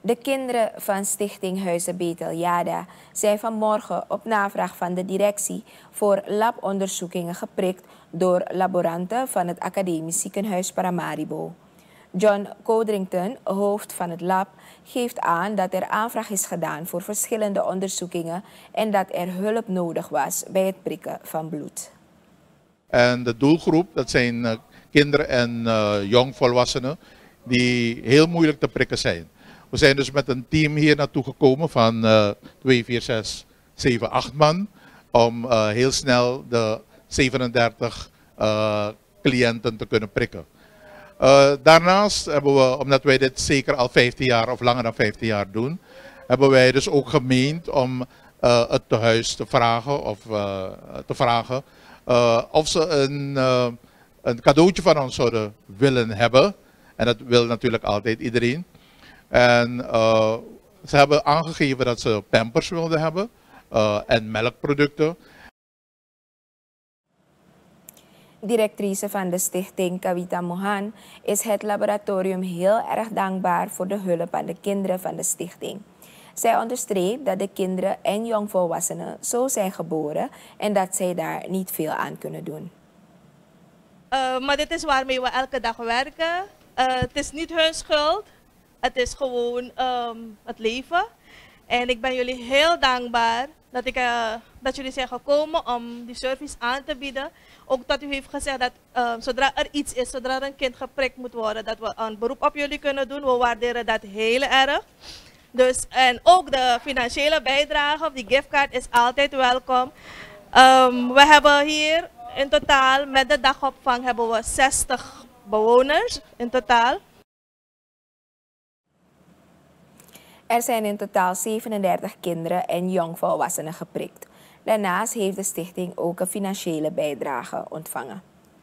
De kinderen van Stichting Huizen Beteljada zijn vanmorgen op navraag van de directie voor labonderzoekingen geprikt door laboranten van het Academisch Ziekenhuis Paramaribo. John Codrington, hoofd van het lab, geeft aan dat er aanvraag is gedaan voor verschillende onderzoekingen en dat er hulp nodig was bij het prikken van bloed. En de doelgroep, dat zijn kinderen en jongvolwassenen die heel moeilijk te prikken zijn. We zijn dus met een team hier naartoe gekomen van 2, 4, 6, 7, 8 man. Om heel snel de 37 cliënten te kunnen prikken. Daarnaast hebben we, omdat wij dit zeker al 15 jaar of langer dan 15 jaar doen, hebben wij dus ook gemeend om het tehuis te vragen of ze een cadeautje van ons zouden willen hebben. En dat wil natuurlijk altijd iedereen. En ze hebben aangegeven dat ze pampers wilden hebben en melkproducten. Directrice van de stichting Kavita Mohan is het laboratorium heel erg dankbaar voor de hulp aan de kinderen van de stichting. Zij onderstreept dat de kinderen en jongvolwassenen zo zijn geboren en dat zij daar niet veel aan kunnen doen. Maar dit is waarmee we elke dag werken. Het is niet hun schuld. Het is gewoon het leven. En ik ben jullie heel dankbaar dat jullie zijn gekomen om die service aan te bieden. Ook dat u heeft gezegd dat zodra er iets is, zodra er een kind geprikt moet worden, dat we een beroep op jullie kunnen doen. We waarderen dat heel erg. Dus, en ook de financiële bijdrage, die giftcard is altijd welkom. We hebben hier in totaal, met de dagopvang, hebben we 60 bewoners in totaal. Er zijn in totaal 37 kinderen en jongvolwassenen geprikt. Daarnaast heeft de stichting ook een financiële bijdrage ontvangen.